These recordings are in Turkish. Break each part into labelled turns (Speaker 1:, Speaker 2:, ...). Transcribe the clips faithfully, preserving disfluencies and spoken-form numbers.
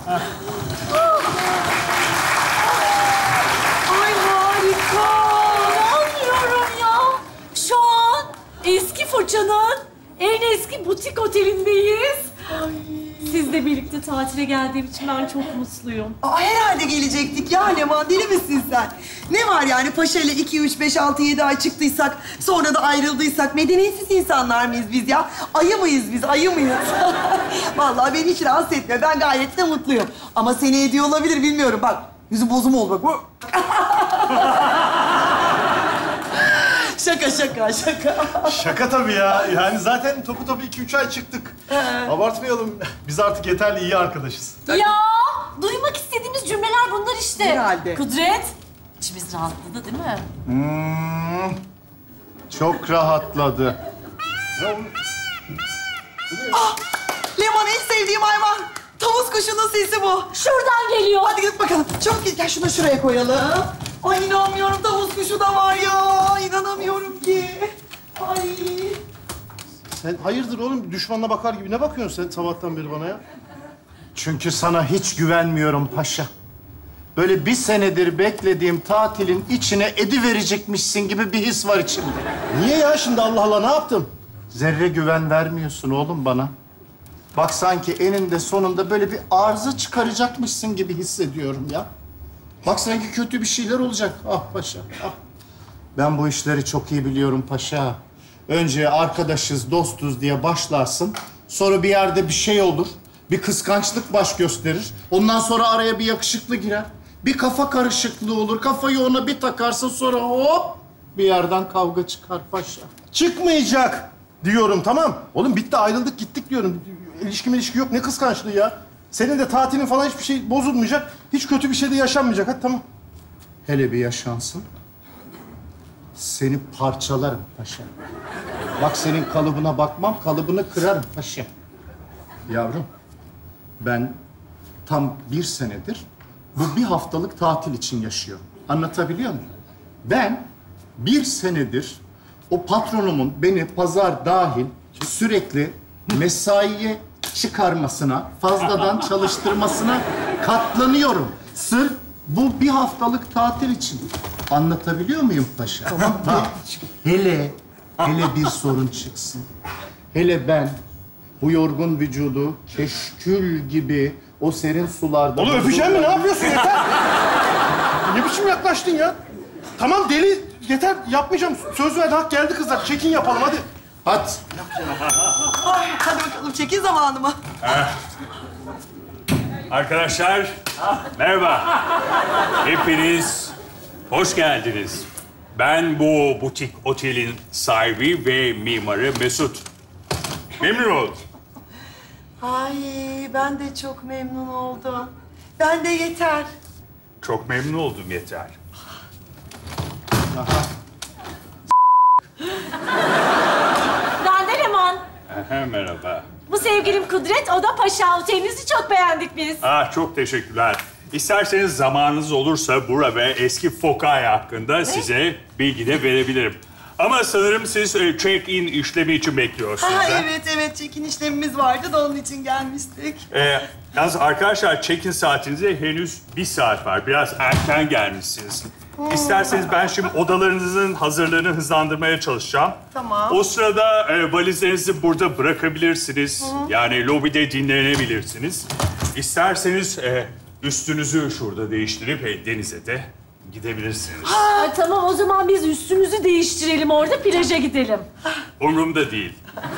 Speaker 1: Ay harika. İnanmıyorum ya. Şu an eski Foça'nın en eski butik otelindeyiz. Ay. Sizle birlikte tatile geldiğim için ben çok mutluyum.
Speaker 2: Aa, herhalde gelecektik ya Leman, deli misin sen? Ne var yani Paşa ile iki, üç, beş, altı, yedi ay çıktıysak, sonra da ayrıldıysak medeniyetsiz insanlar mıyız biz ya? Ayı mıyız biz, ayı mıyız? Vallahi beni hiç rahatsız etmiyor, ben gayet de mutluyum. Ama seni ediyor olabilir, bilmiyorum. Bak, yüzü bozum oldu bak. Şaka, şaka, şaka.
Speaker 3: Şaka tabii ya. Yani zaten topu topu iki üç ay çıktık. Abartmayalım. Biz artık yeterli iyi arkadaşız.
Speaker 1: Ya duymak istediğimiz cümleler bunlar işte.
Speaker 2: Herhalde.
Speaker 1: Kudret, içimiz rahatladı değil mi?
Speaker 3: Hmm, çok rahatladı.
Speaker 2: Ah, Leman en sevdiğim hayvan. Tavus kuşunun sesi bu.
Speaker 1: Şuradan geliyor.
Speaker 2: Hadi git bakalım. Çabuk git. Gel şunu da şuraya koyalım. Ay inanmıyorum, tavus kuşu da var ya. İnanamıyorum ki. Ay.
Speaker 3: Sen hayırdır oğlum? Düşmanına bakar gibi ne bakıyorsun sen sabahtan beri bana ya?
Speaker 4: Çünkü sana hiç güvenmiyorum paşa. Böyle bir senedir beklediğim tatilin içine ediverecekmişsin gibi bir his var içimde.
Speaker 3: Niye ya şimdi Allah Allah ne yaptım?
Speaker 4: Zerre güven vermiyorsun oğlum bana. Bak sanki eninde sonunda böyle bir arıza çıkaracakmışsın gibi hissediyorum ya. Bak sanki kötü bir şeyler olacak. Ah paşa, ah. Ben bu işleri çok iyi biliyorum paşa. Önce arkadaşız, dostuz diye başlarsın. Sonra bir yerde bir şey olur. Bir kıskançlık baş gösterir. Ondan sonra araya bir yakışıklı girer. Bir kafa karışıklığı olur. Kafayı ona bir takarsın sonra hop bir yerden kavga çıkar paşa.
Speaker 3: Çıkmayacak diyorum tamam. Oğlum bitti ayrıldık gittik diyorum. İlişki ilişki yok ne kıskançlığı ya. Senin de tatilin falan hiçbir şey bozulmayacak. Hiç kötü bir şey de yaşanmayacak. Hadi tamam.
Speaker 4: Hele bir yaşansın. Seni parçalarım paşa. Bak senin kalıbına bakmam, kalıbını kırarım paşa. Yavrum, ben tam bir senedir bu bir haftalık tatil için yaşıyorum. Anlatabiliyor muyum? Ben bir senedir o patronumun beni pazar dahil sürekli mesaiye çıkarmasına, fazladan çalıştırmasına katlanıyorum. Sırf bu bir haftalık tatil için. Anlatabiliyor muyum paşa? Tamam. Bak, hele, hele bir sorun çıksın. Hele ben bu yorgun vücudu keşkül gibi o serin sularda...
Speaker 3: Oğlum öpeceğim mi? Ne yapıyorsun? Yeter! Ne biçim yaklaştın ya? Tamam deli, yeter. Yapmayacağım. Söz verdi, hak geldi kızlar. Çekin yapalım hadi.
Speaker 4: Hadi.
Speaker 2: Ay, hadi bakalım, çekin zamanı mı?
Speaker 5: Arkadaşlar, merhaba. Hepiniz hoş geldiniz. Ben bu butik otelin sahibi ve mimarı Mesut. Memnun oldum.
Speaker 2: Ay, ben de çok memnun oldum. Ben de yeter.
Speaker 5: Çok memnun oldum yeter.
Speaker 1: Ben de Leman.
Speaker 5: Aha, merhaba.
Speaker 1: Bu sevgilim Kudret, o da Paşa. Otelinizi çok beğendik biz.
Speaker 5: Ah, çok teşekkürler. İsterseniz zamanınız olursa bura ve eski Fokay hakkında size bilgi de verebilirim. Ama sanırım siz e, check-in işlemi için bekliyorsunuz.
Speaker 2: Ha,
Speaker 5: ha?
Speaker 2: evet, evet. Çekin işlemimiz vardı da onun için gelmiştik.
Speaker 5: Ee, yalnız arkadaşlar check-in saatinize henüz bir saat var. Biraz erken gelmişsiniz. İsterseniz ben şimdi odalarınızın hazırlığını hızlandırmaya çalışacağım.
Speaker 2: Tamam.
Speaker 5: O sırada e, valizlerinizi burada bırakabilirsiniz. Yani lobide dinlenebilirsiniz. İsterseniz e, üstünüzü şurada değiştirip e, denize de gidebilirsiniz.
Speaker 1: Ay, tamam, o zaman biz üstümüzü değiştirelim orada, plaja gidelim.
Speaker 5: Umurumda değil.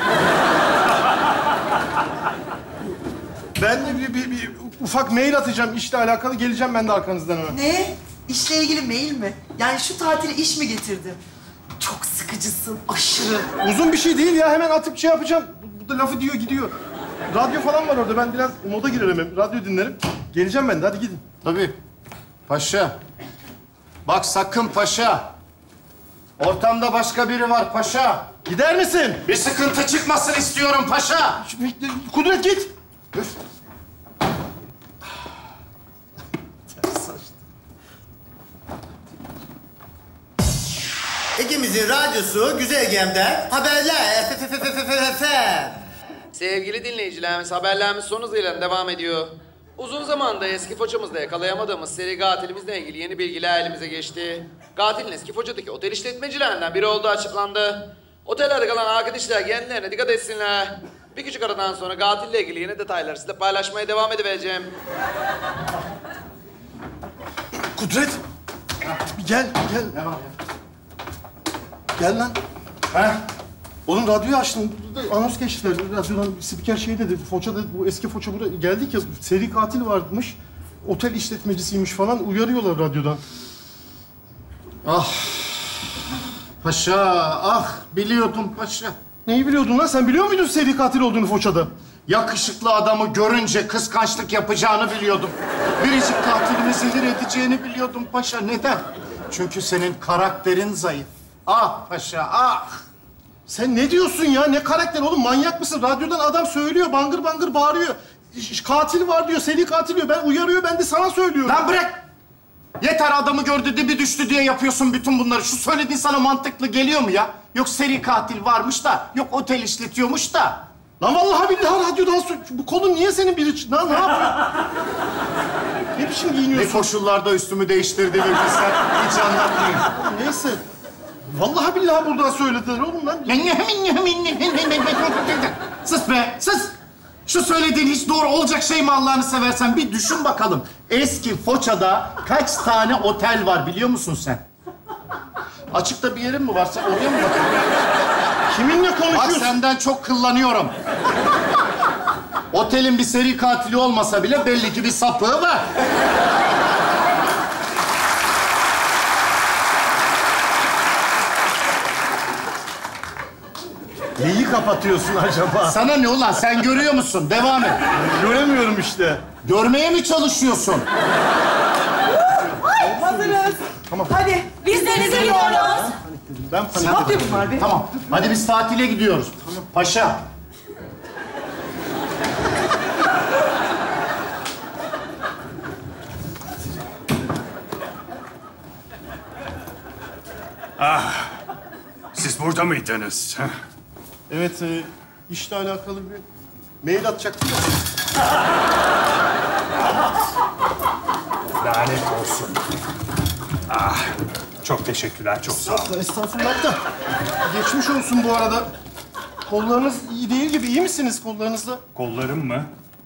Speaker 3: Ben de bir, bir, bir ufak mail atacağım işle alakalı. Geleceğim ben de arkanızdan hemen.
Speaker 2: Ne? İşle ilgili mail mi? Yani şu tatile iş mi getirdin? Çok sıkıcısın, aşırı.
Speaker 3: Uzun bir şey değil ya. Hemen atıp şey yapacağım. Burada lafı diyor gidiyor. Radyo falan var orada. Ben biraz moda girerim hem. Radyo dinlerim. Geleceğim ben de. Hadi gidin.
Speaker 4: Tabii. Paşa. Bak sakın paşa. Ortamda başka biri var paşa.
Speaker 3: Gider misin?
Speaker 4: Bir sıkıntı çıkmasın istiyorum paşa.
Speaker 3: Kudret git.
Speaker 4: Üf.
Speaker 6: Ege'mizin radyosu Güzelgem'den haberler. F- F- F- F- F-
Speaker 7: Sevgili dinleyicilerimiz, haberlerimiz son hızıyla devam ediyor. Uzun zamanda eski foçamızda yakalayamadığımız seri katilimizle ilgili yeni bilgiler elimize geçti. Katilin eski foçadaki otel işletmecilerinden biri olduğu açıklandı. Otellerde kalan arkadaşlar kendilerine dikkat etsinler. Bir küçük aradan sonra katille ilgili yeni detayları sizinle paylaşmaya devam edeceğim.
Speaker 3: Kudret. Bir gel, gel.
Speaker 4: Ne var ya?
Speaker 3: Gel lan.
Speaker 4: Ha?
Speaker 3: Oğlum radyoyu açtım. Anons geçtiler. Radyodan spiker şey dedi. Foça dedi. Bu eski Foça buraya geldik ya. Seri katil varmış. Otel işletmecisiymiş falan. Uyarıyorlar radyodan.
Speaker 4: Ah. Paşa, ah biliyordum paşa.
Speaker 3: Neyi biliyordun lan? Sen biliyor muydun seri katil olduğunu Foça'da?
Speaker 4: Yakışıklı adamı görünce kıskançlık yapacağını biliyordum. Biricik katilimi zehir edeceğini biliyordum paşa. Neden? Çünkü senin karakterin zayıf. Ah paşa, ah!
Speaker 3: Sen ne diyorsun ya? Ne karakter oğlum? Manyak mısın? Radyodan adam söylüyor, bangır bangır bağırıyor. İş- Katil var diyor, seri katil diyor. Ben uyarıyor, ben de sana söylüyorum.
Speaker 4: Lan bırak! Yeter adamı gördü, dibi düştü diye yapıyorsun bütün bunları. Şu söylediğin sana mantıklı geliyor mu ya? Yok seri katil varmış da, yok otel işletiyormuş da.
Speaker 3: Lan vallahi billahi radyodan sö- Bu kolun niye senin biri... Lan ne yapıyorsun? Ne biçim
Speaker 4: Ne
Speaker 3: giyiniyorsun?
Speaker 4: koşullarda üstümü değiştirdiğimi bilsen hiç anlatmayayım.
Speaker 3: Neyse. Vallahi billahi buradan söylediler oğlum lan.
Speaker 4: Sus be, sus! Şu söylediğin hiç doğru olacak şey mi Allah'ını seversen? Bir düşün bakalım. Eski Foça'da kaç tane otel var biliyor musun sen? Açıkta bir yerin mi var? Sen oraya mı bakıyorsun?
Speaker 3: Kiminle
Speaker 4: Bak
Speaker 3: konuşuyorsun?
Speaker 4: senden çok kıllanıyorum. Otelin bir seri katili olmasa bile belli ki bir sapığı var.
Speaker 3: Neyi kapatıyorsun acaba?
Speaker 4: Sana ne ulan? Sen görüyor musun? Devam et.
Speaker 3: Göremiyorum işte.
Speaker 4: Görmeye mi çalışıyorsun?
Speaker 2: Hazırız.
Speaker 3: Tamam.
Speaker 2: Hadi.
Speaker 1: Biz denize gidiyoruz.
Speaker 3: Ben
Speaker 2: Ne
Speaker 3: panik
Speaker 2: yapıyor bunlar be?
Speaker 4: Tamam. Hadi biz tatile gidiyoruz. Paşa.
Speaker 5: Siz burada mıydınız?
Speaker 3: Evet, e, işle alakalı bir mail atacaktım da.
Speaker 5: Lanet olsun. Ah, çok teşekkürler, çok sağ olun.
Speaker 3: Estağfurullah da. Geçmiş olsun bu arada. Kollarınız iyi değil gibi. İyi misiniz kollarınızda?
Speaker 5: Kollarım mı?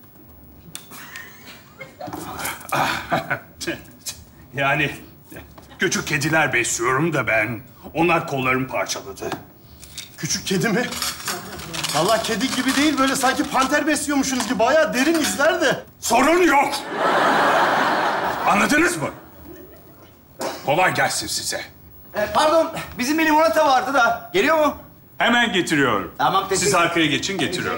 Speaker 5: Ah, yani küçük kediler besliyorum da ben. Onlar kollarımı parçaladı.
Speaker 3: Küçük kedi mi? Vallahi kedi gibi değil, böyle sanki panter besliyormuşsunuz gibi. Bayağı derin izler de.
Speaker 5: Sorun yok. Anladınız mı? Kolay gelsin size.
Speaker 8: E, pardon, bizim bir limonata vardı da. Geliyor mu?
Speaker 5: Hemen getiriyorum.
Speaker 8: Tamam, teşekkür-
Speaker 5: Siz arkaya geçin, getiriyorum.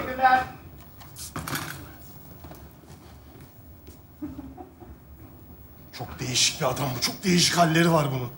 Speaker 3: Çok değişik bir adam bu. Çok değişik halleri var bunun.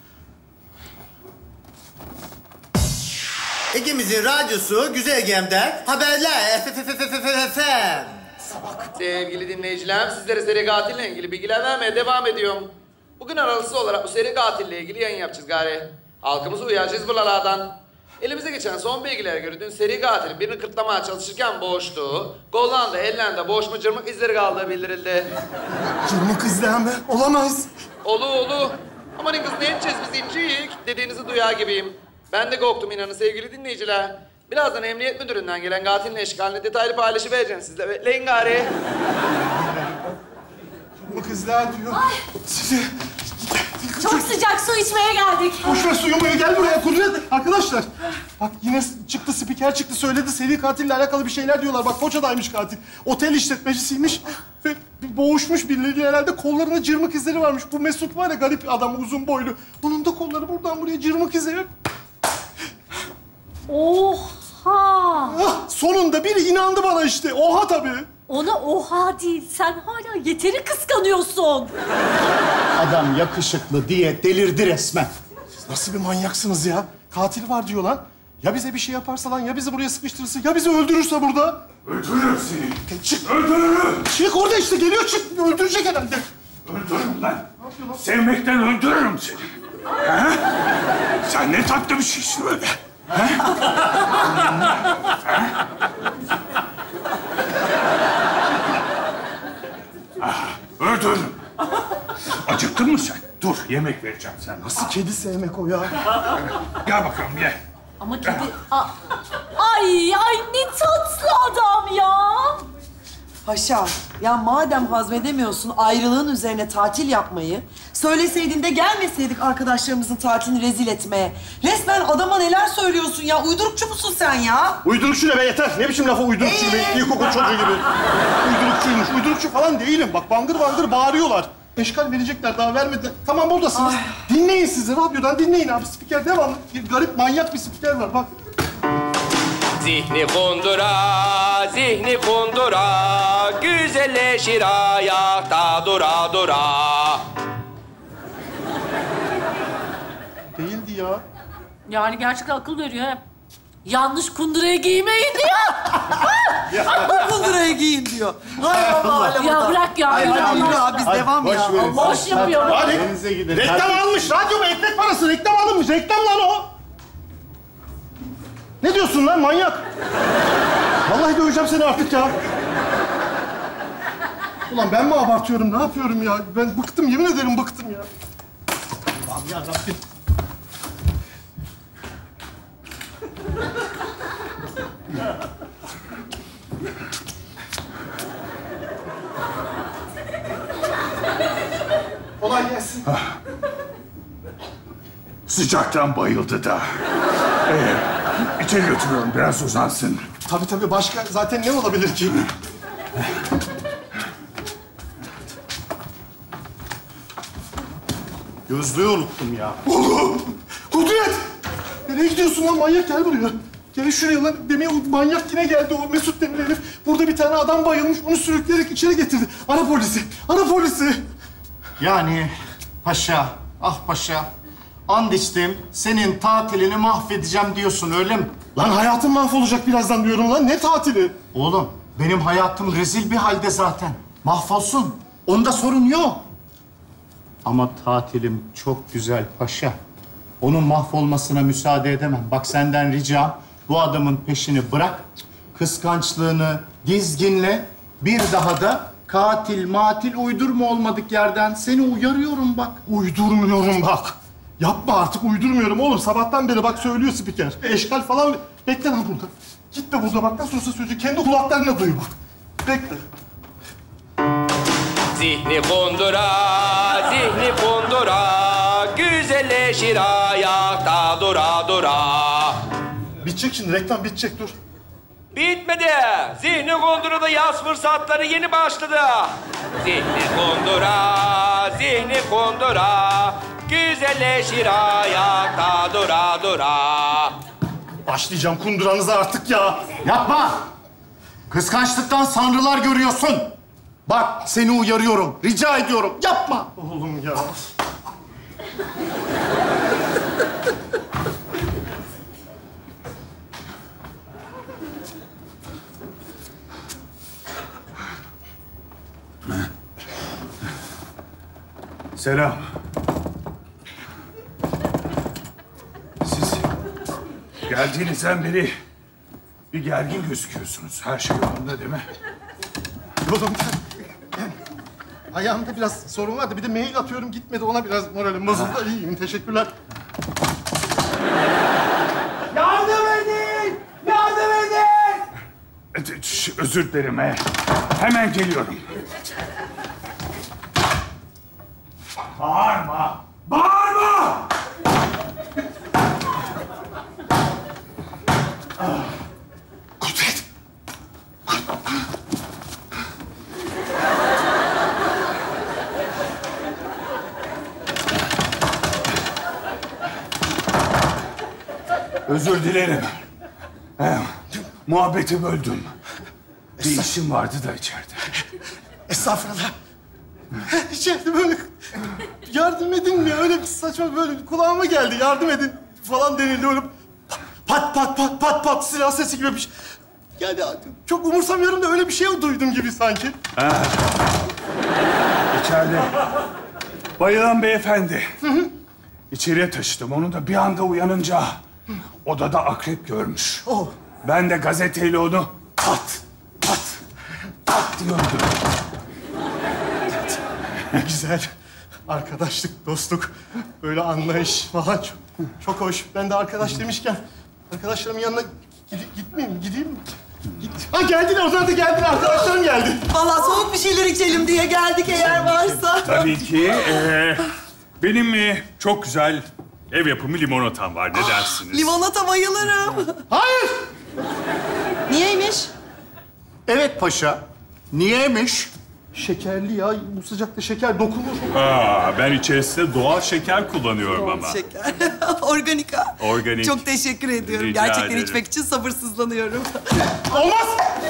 Speaker 6: İkimizin radyosu Güzel Gem'den haberler. F- F- F- F- F- F-
Speaker 7: Sevgili dinleyicilerim, sizlere seri katille ilgili bilgiler vermeye devam ediyorum. Bugün aralıksız olarak bu seri katille ilgili yayın yapacağız gari. Halkımızı uyaracağız buralardan. Elimize geçen son bilgilere göre dün seri katil birini kırtlamaya çalışırken boğuştuğu, kollarında, ellerinde boğuşma cırmık izleri kaldığı bildirildi.
Speaker 3: Cırmık izleyen mi? Olamaz.
Speaker 7: Olu olu. Aman kız ne edeceğiz biz incik dediğinizi duyar gibiyim. Ben de korktum inanın sevgili dinleyiciler. Birazdan emniyet müdüründen gelen katilin eşkalini detaylı paylaşıvereceğim sizle. Bekleyin gari.
Speaker 3: Cırmık izler diyor. Sizi...
Speaker 1: Çok sıcak su içmeye geldik.
Speaker 3: Boş ver suyu muyu, gel buraya Kudret. Arkadaşlar, bak yine çıktı, spiker çıktı, söyledi. Seri katille alakalı bir şeyler diyorlar. Bak Foça'daymış katil. Otel işletmecisiymiş ve boğuşmuş birileriyle herhalde. Kollarında cırmık izleri varmış. Bu Mesut var ya, garip adam, uzun boylu. Onun da kolları buradan buraya cırmık izleri.
Speaker 1: Oha!
Speaker 3: Ah, sonunda biri inandı bana işte. Oha tabii.
Speaker 1: Ona oha değil. Sen hala yeteri kıskanıyorsun.
Speaker 4: Adam yakışıklı diye delirdi resmen.
Speaker 3: Nasıl bir manyaksınız ya? Katil var diyor lan. Ya bize bir şey yaparsa lan, ya bizi buraya sıkıştırırsa, ya bizi öldürürse burada?
Speaker 5: Öldürürüm seni.
Speaker 3: Çık.
Speaker 5: Öldürürüm.
Speaker 3: Çık orada işte, geliyor çık. Öldürecek herhalde.
Speaker 5: Öldürürüm lan. Sevmekten öldürürüm seni. Ha? Sen ne tatlı bir şeysin öyle. Ha? Ha? Ah. dur, dur. Acıktın mı sen? Dur, yemek vereceğim sana.
Speaker 3: Nasıl kedi sevmek o ya?
Speaker 5: Gel bakalım, gel.
Speaker 1: Ama kedi... Aa, ay, ay ne tatlı adam ya.
Speaker 2: Paşa, ya madem hazmedemiyorsun ayrılığın üzerine tatil yapmayı, söyleseydin de gelmeseydik arkadaşlarımızın tatilini rezil etmeye. Resmen adama neler söylüyorsun ya? Uydurukçu musun sen ya?
Speaker 3: Uydurukçu ne be yeter. Ne biçim lafı uydurukçu be? İlkokul çocuğu gibi. Uydurukçuymuş. Uydurukçu falan değilim. Bak bangır bangır bağırıyorlar. Eşkal verecekler daha vermedi. Tamam buradasınız. Dinleyin sizi. Radyodan dinleyin abi. Spiker devamlı. Garip manyak bir spiker var bak.
Speaker 9: Zihni kundura, zihni kundura, güzelleşir ayakta dura dura.
Speaker 3: Değildi ya.
Speaker 1: Yani gerçekten akıl veriyor ha. Yanlış kunduraya giymeyin diyor.
Speaker 2: Bu kundurayı giyin diyor. Hay Allah Allah.
Speaker 1: Ya bırak ya.
Speaker 2: Ay
Speaker 1: Allah
Speaker 2: hadi yürü
Speaker 1: aşkına.
Speaker 2: abi biz devam ya. Allah
Speaker 1: Boş yapıyorum.
Speaker 3: Hadi.
Speaker 4: Denize gidin.
Speaker 3: Reklam almış. Radyo mu? Ekmek parası. Reklam alınmış. Reklam lan o. Ne diyorsun lan manyak? Vallahi döveceğim seni artık ya. Ulan ben mi abartıyorum? Ne yapıyorum ya? Ben bıktım. Yemin ederim bıktım ya. Allah'ım yarabbim. Kolay gelsin.
Speaker 5: Sıcaktan bayıldı da. Ee, içeri götürüyorum, biraz uzansın.
Speaker 3: Tabii tabii. Başka zaten ne olabilir ki?
Speaker 4: Gözlüğü unuttum ya.
Speaker 3: Oğlum! Kudret! Nereye gidiyorsun lan manyak? Gel buraya. Gel şuraya lan. Demin o manyak yine geldi o Mesut denilen herif. Burada bir tane adam bayılmış. Onu sürükleyerek içeri getirdi. Ara polisi. Ara polisi.
Speaker 4: Yani paşa, ah paşa. And içtim, senin tatilini mahvedeceğim diyorsun öyle mi?
Speaker 3: Lan hayatım mahvolacak birazdan diyorum lan. Ne tatili?
Speaker 4: Oğlum, benim hayatım rezil bir halde zaten. Mahvolsun. Onda sorun yok. Ama tatilim çok güzel paşa. Onun mahvolmasına müsaade edemem. Bak senden ricam, bu adamın peşini bırak. Kıskançlığını dizginle. Bir daha da katil matil uydurma olmadık yerden. Seni uyarıyorum bak.
Speaker 3: Uydurmuyorum bak. Yapma artık uydurmuyorum oğlum. Sabahtan beri bak söylüyor spiker. Eşkal falan. Bekle lan burada. Gitme burada bak. Nasıl olsa söyleyecek. Kendi kulaklarına duy bak. Bekle.
Speaker 9: Zihni kundura, zihni kundura, güzelleşir ayakta dura dura.
Speaker 3: Bitecek şimdi. Reklam bitecek. Dur.
Speaker 9: Bitmedi. Zihni kundurada yaz fırsatları yeni başladı. Zihni kundura, zihni kundura, güzelleşir ayakta dura dura.
Speaker 3: Başlayacağım kunduranıza artık ya.
Speaker 4: Yapma! Kıskançlıktan sanrılar görüyorsun. Bak seni uyarıyorum, rica ediyorum. Yapma!
Speaker 3: Oğlum ya.
Speaker 5: Selam. Siz geldiğinizden beri bir gergin gözüküyorsunuz. Her şey yolunda değil mi?
Speaker 3: Oğlum ayağımda biraz sorun vardı. Bir de mail atıyorum gitmedi. Ona biraz moralim bozuldu. İyiyim. Teşekkürler.
Speaker 8: Yardım edin! Yardım edin!
Speaker 5: Ee, ş- Özür dilerim. he. Hemen geliyorum. Bağırma! Bağırma!
Speaker 3: Kudret.
Speaker 5: Özür dilerim. Ee, muhabbeti böldüm. Bir işim vardı da içeride.
Speaker 3: Estağfurullah. İçeride böyle yardım edin mi? Öyle bir saçma böyle kulağıma geldi. Yardım edin falan denildi öyle pat pat pat pat pat silah sesi gibi bir şey. Yani çok umursamıyorum da öyle bir şey duydum gibi sanki.
Speaker 5: İçeride bayılan beyefendi. İçeriye taşıdım. Onu da bir anda uyanınca odada akrep görmüş.
Speaker 3: Oh.
Speaker 5: Ben de gazeteyle onu pat pat pat diye öldürdüm.
Speaker 3: Ne güzel. Arkadaşlık, dostluk, böyle anlayış falan çok, çok hoş. Ben de arkadaş demişken arkadaşlarımın yanına gid- gitmeyeyim mi? Gideyim mi? Git. Ha geldiler, onlar da geldiler. Arkadaşlarım geldi.
Speaker 2: Vallahi soğuk bir şeyler içelim diye geldik eğer varsa.
Speaker 5: Tabii ki. Ee, benim e, çok güzel ev yapımı limonatam var. Ne dersiniz?
Speaker 2: Limonata bayılırım.
Speaker 3: Hayır!
Speaker 2: Niyeymiş?
Speaker 4: Evet paşa. Niyeymiş?
Speaker 3: Şekerli ya. Bu sıcakta şeker dokunur.
Speaker 5: Aa, ben içerisinde doğal şeker kullanıyorum ama.
Speaker 2: Şeker. Organik ha.
Speaker 5: Organik.
Speaker 2: Çok teşekkür ediyorum.
Speaker 5: Rica
Speaker 2: Gerçekten
Speaker 5: ederim.
Speaker 2: içmek için sabırsızlanıyorum.
Speaker 3: Olmaz!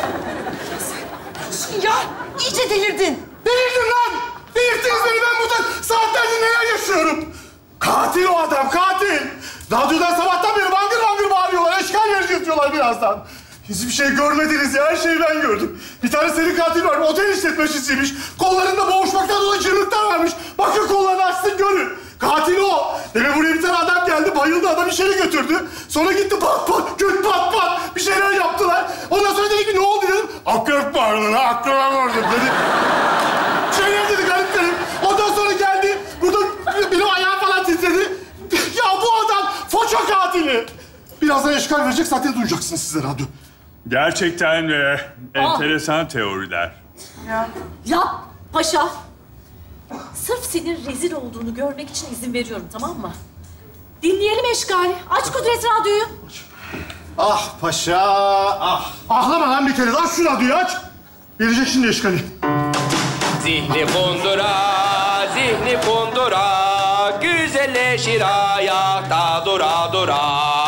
Speaker 2: Ya iyice delirdin.
Speaker 3: Delirdim lan! Delirttiniz beni. Ben burada saatlerdir neler yaşıyorum. Katil o adam, katil! Radyodan sabahtan beri bangır bangır bağırıyorlar. Eşkal verici yatıyorlar birazdan. Hiçbir şey görmediniz ya. Her şeyi ben gördüm. Bir tane seri katil var. Otel işletmecisiymiş. Kollarında boğuşmaktan dolayı çığlıklar vermiş. Bakın kollarını açsın görün. Katil o. Demek buraya bir tane adam geldi. Bayıldı. Adam içeri götürdü. Sonra gitti pat pat, göt pat pat. Bir şeyler yaptılar. Ondan sonra dedi ki ne oldu dedim. Akrep vardı lan. Akrep vardı dedi. Şeyler dedi garip garip. Ondan sonra geldi. Burada benim ayağım falan titredi. Ya bu adam foça katili. Birazdan eşkal verecek. Zaten duyacaksınız size radyo.
Speaker 5: Gerçekten e, enteresan teoriler.
Speaker 1: Ya paşa. Sırf senin rezil olduğunu görmek için izin veriyorum, tamam mı? Dinleyelim eşkali. Aç Kudret radyoyu.
Speaker 4: Ah paşa, ah.
Speaker 3: Ahlama lan bir kere. Aç şu radyoyu aç. Verecek şimdi eşkali.
Speaker 9: Zihni kundura, zihni kundura, güzelleşir ayakta dura dura.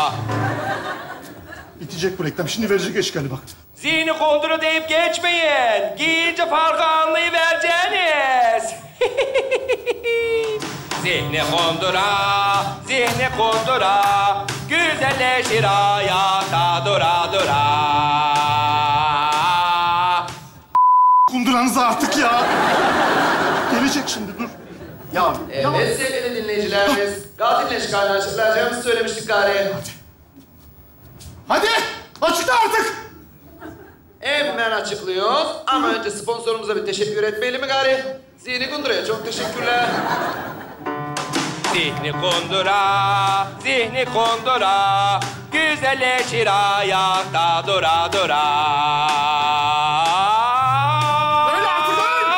Speaker 3: Bitecek bu reklam. Şimdi verecek eşkali bak.
Speaker 9: Zihni kundura deyip geçmeyin. Giyince farkı anlayıvereceğiniz. Zihni kundura, zihni kundura, güzelleşir ayakta dura dura.
Speaker 3: Kunduranızı artık ya. Gelecek şimdi dur.
Speaker 4: Ya
Speaker 7: Evet sevgili dinleyicilerimiz. Katilin eşkalini açıklayacağımızı söylemiştik gari.
Speaker 3: Hadi açıkla artık.
Speaker 7: Hemen açıklıyoruz. Ama önce sponsorumuza bir teşekkür etmeyelim mi gari? Zihni Kundura'ya çok teşekkürler.
Speaker 9: Zihni kundura, zihni kundura, güzelleşir ayakta dura dura.
Speaker 3: Öyle artık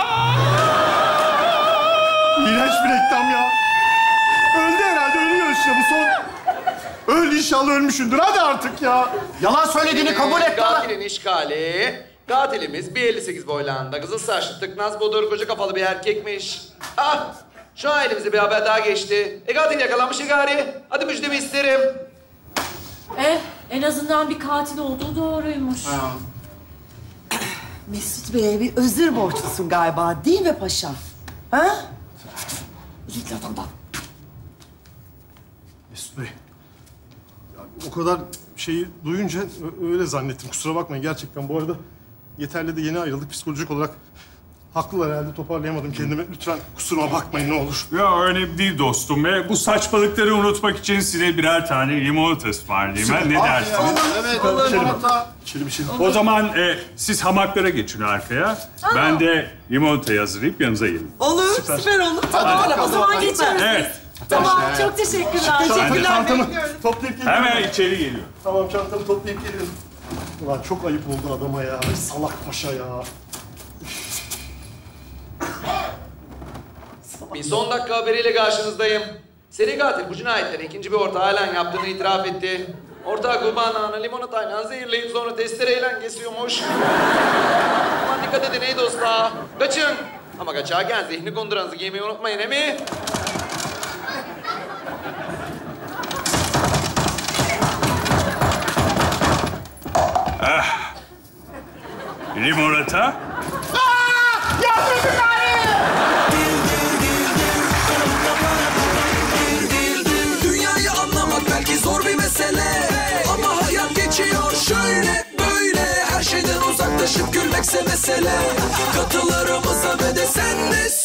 Speaker 3: İğrenç bir reklam ya. Öldü herhalde, ölüyor işte bu son. Öl inşallah ölmüşündür. Hadi artık ya.
Speaker 4: yalan söylediğini kabul et lan.
Speaker 7: Katilin işgali. Katilimiz bir elli sekiz boylarında, kızıl saçlı, tıknaz, bodur, koca kafalı bir erkekmiş. Ah! Şu an elimize bir haber daha geçti. E katil yakalanmış ya gari. Hadi müjdemi isterim.
Speaker 1: Eh, en azından bir katil olduğu doğruymuş.
Speaker 2: Mesut Bey'e bir özür borçlusun galiba değil mi paşa? Ha? Git adamdan.
Speaker 3: Mesut Bey. Ya, o kadar şeyi duyunca ö- öyle zannettim. Kusura bakmayın gerçekten. Bu arada yeterli de yeni ayrıldık. Psikolojik olarak haklılar herhalde. Toparlayamadım kendimi. Lütfen kusuruma bakmayın ne olur.
Speaker 5: Ya önemli değil dostum. Ve bu saçmalıkları unutmak için size birer tane limonata ısmarlayayım. Ha? Ne dersiniz?
Speaker 4: Evet,
Speaker 3: İçelim.
Speaker 4: limonata.
Speaker 3: İçelim içelim.
Speaker 5: O zaman e, siz hamaklara geçin arkaya. Ben de limonatayı hazırlayıp yanınıza gelin.
Speaker 2: Olur, süper, olur. Tamam, o zaman geçiyoruz.
Speaker 5: Evet.
Speaker 1: Tamam, çok teşekkürler.
Speaker 3: Ben de çantamı toplayıp geliyorum.
Speaker 5: Hemen içeri geliyor.
Speaker 3: Tamam çantamı toplayıp geliyorum. Ulan çok ayıp oldu adama ya. Salak paşa ya.
Speaker 7: Bir son dakika haberiyle karşınızdayım. Seri katil bu cinayetleri ikinci bir ortağıyla yaptığını itiraf etti. Ortağı kurbanlarını limonatayla zehirleyip sonra testereyle kesiyormuş. Aman dikkat edin ey dostlar. Kaçın. Ama kaçarken zihni konduranızı giymeyi unutmayın he mi?
Speaker 5: Limonata.
Speaker 10: Dünyayı anlamak belki zor bir mesele, ama hayat geçiyor şöyle böyle. Her şeyden uzaklaşıp gülmekse mesele. Katılarımıza ve de sen de